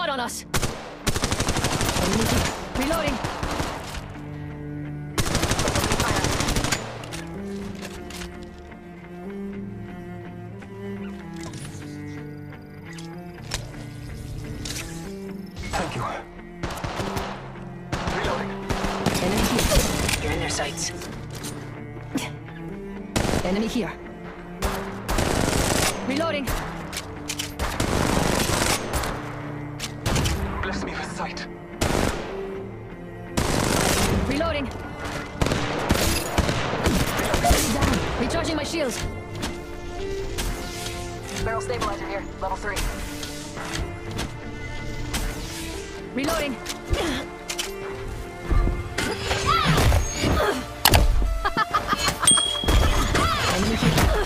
squad on us. Reloading. Thank you. Reloading. Enemy here. You're in their sights. Enemy here. Reloading. Bless me with sight. Reloading. Down. Recharging my shields. Barrel stabilizer here, level 3. Reloading. Enemy here.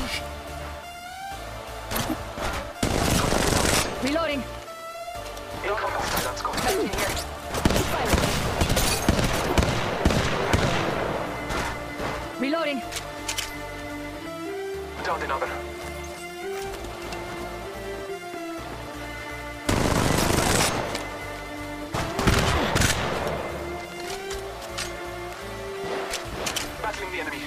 Reloading. Incoming silence go. Reloading. Down another. Battling the enemy.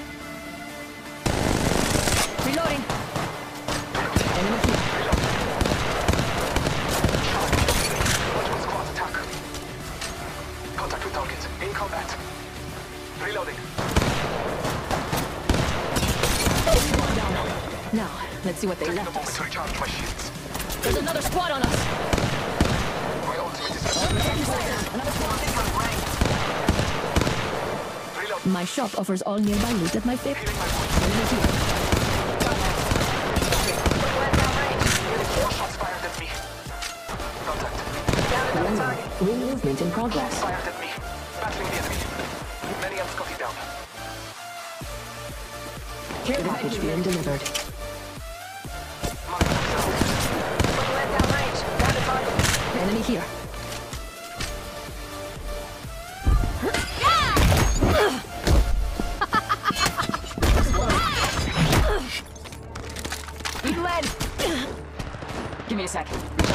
Reloading. Enemy here. Multiple squad attack. Contact with target. In combat. Reloading. Now, let's see what they Taking a left moment us. to recharge my shields. There's another squad on us. My ultimate is Another squad. reload. My shop offers all nearby loot at my favorite. Healing my wounds. Enemy here. Four shots fired at me. Contact. Remember, ring movement in progress. Fired at me. Battling the enemy. Many am Scotty down. Care package being delivered. Enemy here. We led. Give me a sec.